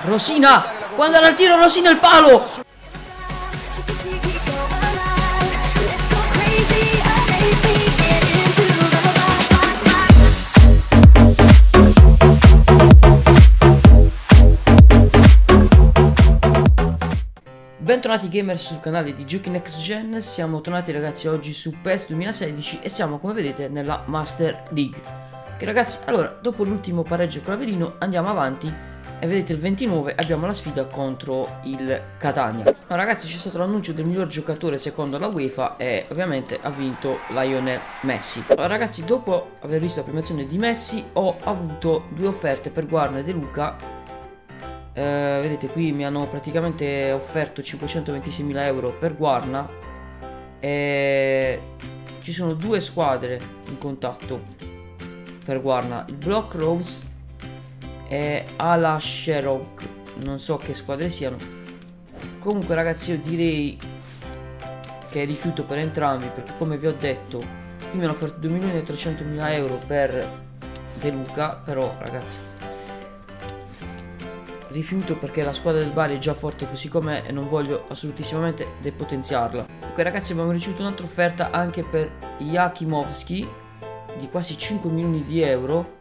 Rosina, può andare al tiro, Rosina, il palo. Bentornati gamers sul canale di Giochi Next Gen. Siamo tornati ragazzi oggi su PES 2016 e siamo, come vedete, nella Master League. Che ragazzi, allora, dopo l'ultimo pareggio con Averino andiamo avanti e vedete il 29 abbiamo la sfida contro il Catania. No, ragazzi, c'è stato l'annuncio del miglior giocatore secondo la UEFA e ovviamente ha vinto Lionel Messi. Allora ragazzi, dopo aver visto la premiazione di Messi ho avuto due offerte per Guarna e De Luca. Vedete qui mi hanno praticamente offerto 526.000 euro per Guarna e ci sono due squadre in contatto per Guarna, il Block Rose e Ala Sherrock, non so che squadre siano. Comunque ragazzi, io direi che rifiuto per entrambi, perché come vi ho detto qui mi hanno offerto 2.300.000 euro per De Luca, però ragazzi rifiuto perché la squadra del Bari è già forte così com'è e non voglio assolutissimamente depotenziarla. Ok ragazzi, abbiamo ricevuto un'altra offerta anche per Jakimovski di quasi 5 milioni di euro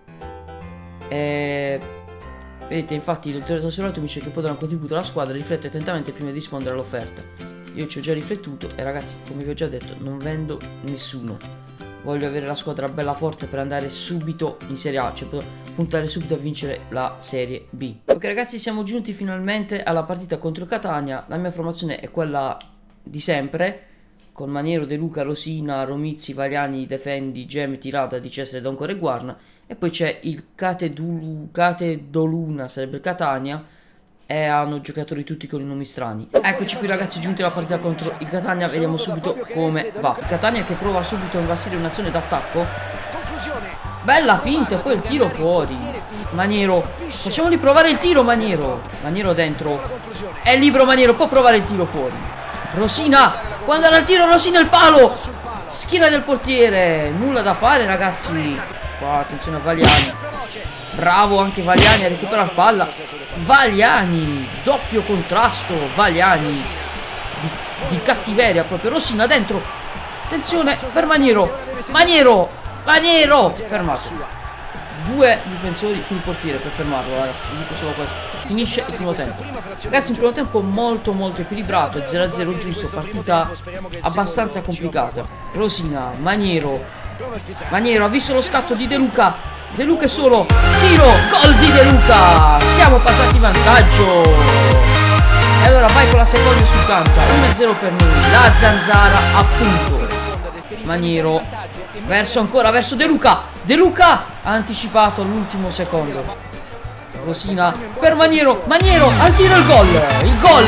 e vedete, infatti l'autorità osservato mi dice che può dare un contributo alla squadra, riflette attentamente prima di rispondere all'offerta. Io ci ho già riflettuto e ragazzi, come vi ho già detto, non vendo nessuno. Voglio avere la squadra bella forte per andare subito in Serie A, cioè per puntare subito a vincere la Serie B. Ok ragazzi, siamo giunti finalmente alla partita contro il Catania. La mia formazione è quella di sempre, con Maniero, De Luca, Rosina, Romizzi, Valiani, Defendi, Gem, Tirata, Di Cesare, Doncore e Guarna. E poi c'è il Catedoluna, sarebbe il Catania, e hanno giocatori tutti con i nomi strani. Eccoci qui ragazzi, giunti alla partita contro il Catania, vediamo subito come va. Il Catania che prova subito a investire un'azione d'attacco. Bella finta, poi il tiro fuori. Maniero, facciamoli provare il tiro Maniero. Maniero dentro, è libero Maniero, può provare il tiro fuori. Rosina, può andare al tiro, Rosina il palo. Schiena del portiere, nulla da fare ragazzi. Qua attenzione a Valiani. Bravo anche Valiani a recuperare palla. Valiani, doppio contrasto. Valiani di cattiveria proprio. Rosina dentro. Attenzione per Maniero. Maniero fermato. Due difensori più il portiere per fermarlo ragazzi. Vi dico solo questo. Finisce il primo tempo. Ragazzi, un primo tempo molto equilibrato, 0-0 giusto. Partita abbastanza complicata. Rosina, Maniero ha visto lo scatto di De Luca. De Luca è solo, tiro, gol di De Luca, siamo passati in vantaggio. E allora vai con la seconda esultanza, 1-0 per noi, la zanzara appunto. Maniero, verso De Luca, De Luca ha anticipato all'ultimo secondo. Rosina per Maniero al tiro, il gol,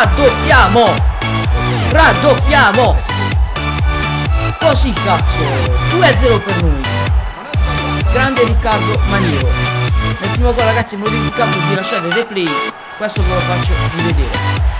raddoppiamo. Così cazzo, 2-0 per noi. Grande Riccardo Maniero. Nel primo gol ragazzi me lo dimenticato di lasciare il replay. Questo ve lo faccio rivedere.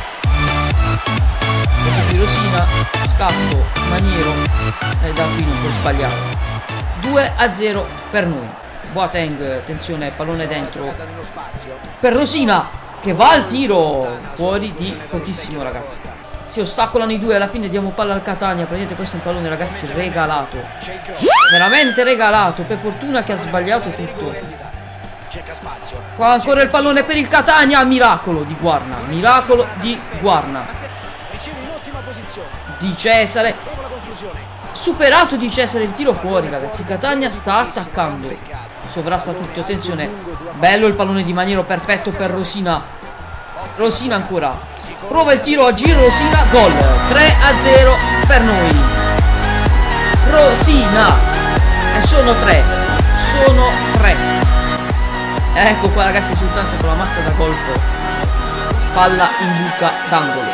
Ecco qui Rosina, scatto, Maniero. E da qui non può sbagliare. 2-0 per noi. Boateng, attenzione, pallone dentro per Rosina, che va al tiro. Fuori di pochissimo ragazzi. Si ostacolano i due, alla fine diamo palla al Catania. Praticamente questo è un pallone ragazzi regalato, veramente regalato. Per fortuna che ha sbagliato tutto. Qua ancora il pallone per il Catania. Miracolo di Guarna. Di Cesare, superato Di Cesare, il tiro fuori ragazzi. Il Catania sta attaccando, sovrasta tutto. Attenzione, bello il pallone di Maniero, perfetto per Rosina ancora, prova il tiro a giro, Rosina, gol, 3-0 per noi. Rosina, e sono tre. Ecco qua ragazzi, esultanza con la mazza da golfo, palla in buca d'angolo.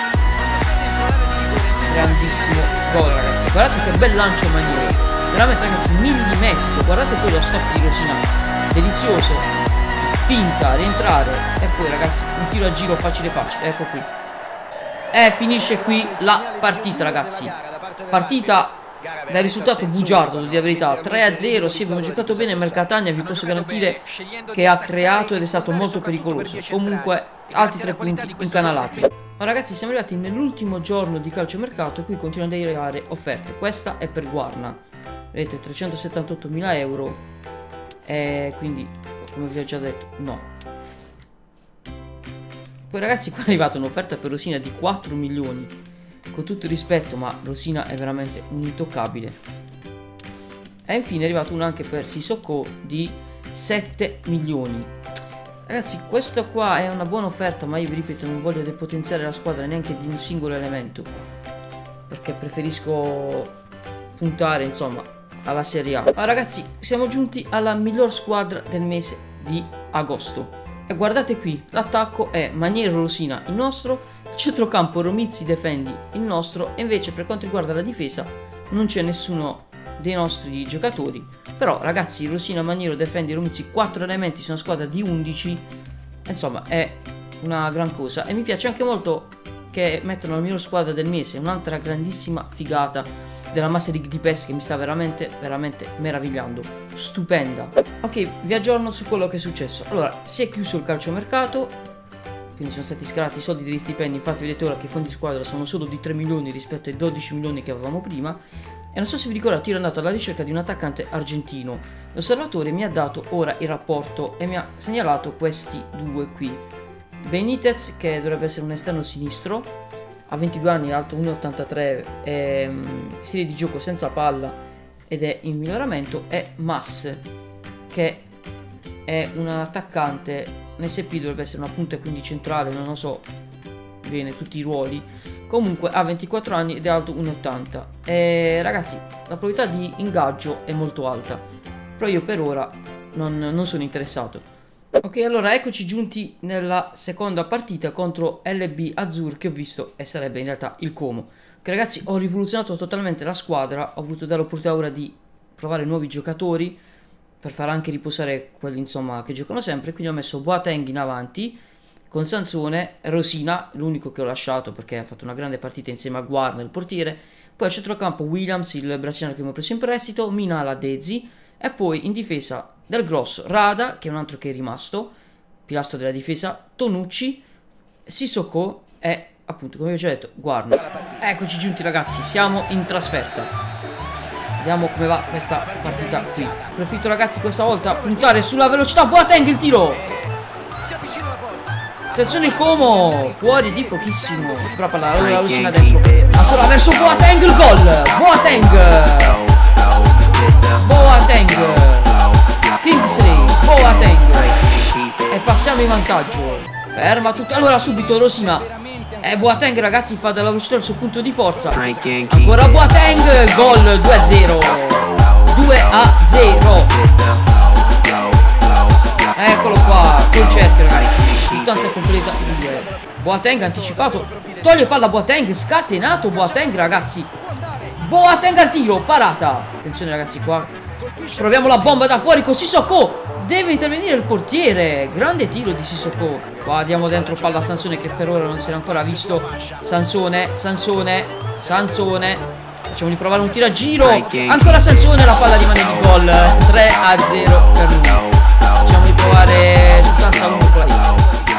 Grandissimo gol ragazzi, guardate che bel lancio Maniero, veramente ragazzi millimetrico. Guardate poi lo stop di Rosina, delizioso. Finta, rientrare e poi ragazzi un tiro a giro facile, ecco qui. E finisce qui la partita ragazzi. Partita dal risultato bugiardo di verità, 3-0, sì, abbiamo giocato bene, ma il Catania vi posso garantire che ha creato ed è stato molto pericoloso. Comunque, altri 3 punti incanalati. Ma ragazzi, siamo arrivati nell'ultimo giorno di calciomercato e qui continuano ad arrivare offerte. Questa è per Guarna, vedete, 378.000 euro, quindi, come vi ho già detto, no. Poi ragazzi, qua è arrivata un'offerta per Rosina di 4 milioni. Con tutto il rispetto, ma Rosina è veramente un intoccabile. E infine è arrivato uno anche per Sissoko di 7 milioni. Ragazzi, questo qua è una buona offerta, ma io vi ripeto, non voglio depotenziare la squadra neanche di un singolo elemento, perché preferisco puntare, insomma, alla Serie A. Ma ragazzi, siamo giunti alla miglior squadra del mese di agosto. E guardate qui, l'attacco è Maniero Rosina, il nostro, centrocampo Romizzi Defendi, il nostro, e invece per quanto riguarda la difesa non c'è nessuno dei nostri giocatori. Però ragazzi, Rosina, Maniero, Defendi, Romizzi, 4 elementi su una squadra di 11, insomma è una gran cosa. E mi piace anche molto che mettono la miglior squadra del mese, un'altra grandissima figata della Master League di PES che mi sta veramente meravigliando, stupenda. Ok, vi aggiorno su quello che è successo. Allora, si è chiuso il calciomercato, quindi sono stati scalati i soldi degli stipendi. Infatti vedete ora che i fondi squadra sono solo di 3 milioni rispetto ai 12 milioni che avevamo prima. E non so se vi ricordate, io ero andato alla ricerca di un attaccante argentino. L'osservatore mi ha dato ora il rapporto e mi ha segnalato questi due qui. Benitez, che dovrebbe essere un esterno sinistro, ha 22 anni, alto 1,83, stile di gioco senza palla ed è in miglioramento, e Mas, che è un attaccante, un SP, dovrebbe essere una punta, quindi centrale, non lo so bene tutti i ruoli. Comunque ha 24 anni ed è alto 1,80. E ragazzi, la probabilità di ingaggio è molto alta, però io per ora non sono interessato. Ok, allora eccoci giunti nella seconda partita contro LB Azzur, che ho visto e sarebbe in realtà il Como. Che ragazzi, ho rivoluzionato totalmente la squadra, ho voluto dare l'opportunità ora di provare nuovi giocatori per far anche riposare quelli, insomma, che giocano sempre. Quindi ho messo Boateng in avanti con Sansone, Rosina, l'unico che ho lasciato perché ha fatto una grande partita insieme a Guarna, il portiere. Poi a centrocampo Williams, il brasiliano che abbiamo preso in prestito, Minala, Dezi, e poi in difesa Del Grosso, Rada, che è un altro che è rimasto, pilastro della difesa, Tonucci, Sissoko e appunto, come vi ho già detto, Guarna. Eccoci giunti ragazzi, siamo in trasferta. Vediamo come va questa partita qui. Preferito ragazzi questa volta puntare sulla velocità. Boateng, il tiro! Attenzione il Como, fuori di pochissimo. Però palla, la Lucina dentro. Ancora verso Boateng, il gol! Boateng! Kingsley, Boateng, e passiamo in vantaggio. Ferma tutto. Allora subito Rosina, Boateng ragazzi fa della velocità il suo punto di forza. Ancora Boateng, gol, 2-0. 2-0. Eccolo qua, col cerchio ragazzi, distanza completa di 2. Boateng anticipato, toglie palla Boateng, scatenato Boateng ragazzi. Boateng al tiro, parata. Attenzione ragazzi qua. Proviamo la bomba da fuori con Sissoko. Deve intervenire il portiere. Grande tiro di Sissoko. Qua diamo dentro palla a Sansone, che per ora non si era ancora visto. Sansone. Facciamogli provare un tiro a giro. Ancora Sansone, la palla rimane di gol. 3-0 per lui. Facciamogli provare sostanza 1 con la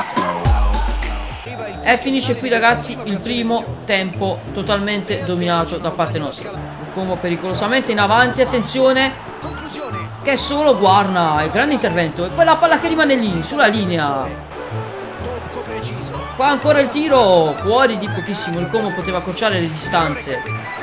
X. E finisce qui ragazzi il primo tempo totalmente dominato da parte nostra. Il Como pericolosamente in avanti, attenzione, che è solo Guarna, il grande intervento. E poi la palla che rimane lì, sulla linea. Qua ancora il tiro, fuori di pochissimo. Il Como poteva accorciare le distanze.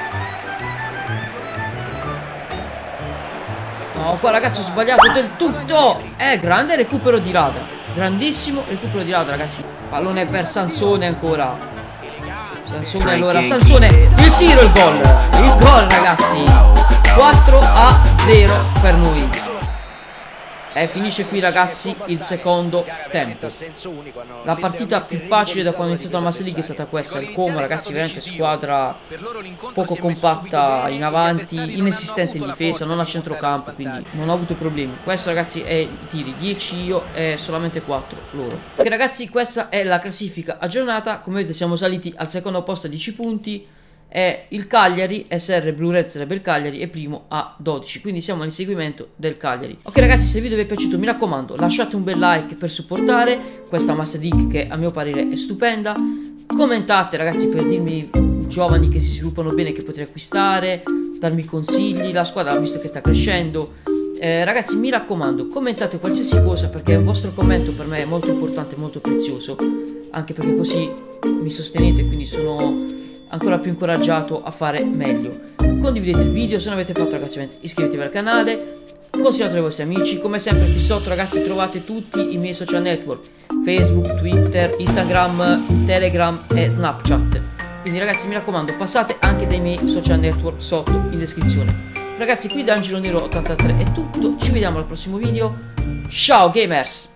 No, qua ragazzi ho sbagliato del tutto. Grande recupero di Rada. Grandissimo recupero di Rada ragazzi. Pallone per Sansone ancora. Sansone allora, Sansone, il tiro, il gol. Il gol ragazzi. 4-0 per noi. E finisce qui ragazzi il secondo tempo. La partita più facile da quando ho iniziato la Master League è stata questa. Il Como ragazzi, veramente squadra poco compatta in avanti, inesistente in difesa, non a centrocampo, quindi non ho avuto problemi. Questo ragazzi è i tiri, 10 io e solamente 4 loro. Ok ragazzi, questa è la classifica aggiornata. Come vedete siamo saliti al secondo posto a 10 punti. e il Cagliari, SR Blue Red sarebbe il Cagliari, è primo a 12, quindi siamo all'inseguimento del Cagliari. Ok ragazzi, se il video vi è piaciuto mi raccomando lasciate un bel like per supportare questa Master League che a mio parere è stupenda, commentate ragazzi per dirmi giovani che si sviluppano bene che potrei acquistare, darmi consigli, la squadra visto che sta crescendo. Ragazzi mi raccomando commentate qualsiasi cosa perché un vostro commento per me è molto importante, molto prezioso, anche perché così mi sostenete, quindi sono ancora più incoraggiato a fare meglio. Condividete il video, se non avete fatto ragazzi iscrivetevi al canale, consigliatelo ai vostri amici. Come sempre qui sotto ragazzi trovate tutti i miei social network, Facebook, Twitter, Instagram, Telegram e Snapchat, quindi ragazzi mi raccomando passate anche dai miei social network sotto in descrizione. Ragazzi qui da Angelo Nero 83 è tutto, ci vediamo al prossimo video, ciao gamers!